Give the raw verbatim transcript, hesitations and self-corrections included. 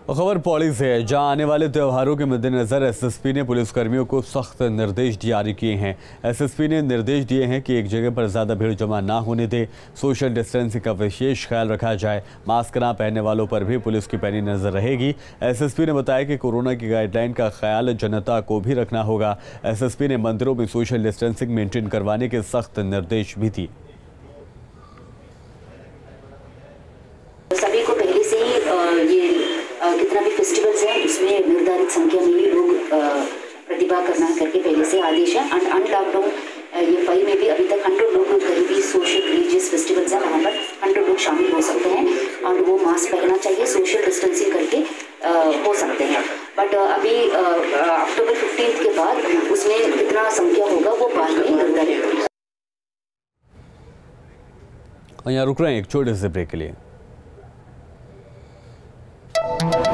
खबर पौड़ी से है, जहां आने वाले त्योहारों के मद्देनजर एसएसपी ने पुलिसकर्मियों को सख्त निर्देश जारी किए हैं। एसएसपी ने निर्देश दिए हैं कि एक जगह पर ज़्यादा भीड़ जमा ना होने दे, सोशल डिस्टेंसिंग का विशेष ख्याल रखा जाए, मास्क ना पहनने वालों पर भी पुलिस की पैनी नजर रहेगी। एसएसपी ने बताया कि कोरोना की गाइडलाइन का ख्याल जनता को भी रखना होगा। एसएसपी ने मंदिरों में सोशल डिस्टेंसिंग मेंटेन करवाने के सख्त निर्देश भी दिए। सभी को पहले से ही ये कितना भी फेस्टिवल्स है उसमें निर्धारित संख्या में ही लोग प्रतिभा करना करके पहले से आदेश है। एंड अन लॉकडाउन ये फाइव में भी अभी तक हंड्रेड लोग कहीं भी सोशल रिलीजियस फेस्टिवल्स है वहाँ पर हंड्रेड लोग शामिल हो सकते हैं और वो मास्क पहनना चाहिए, सोशल डिस्टेंसिंग करके आ, हो सकते हैं। बट अभी अक्टूबर फिफ्टीन के बाद उसमें कितना संख्या होगा वो बाद में निर्धारित होगा। यहाँ रुक रहे हैं एक छोटे से ब्रेक के लिए।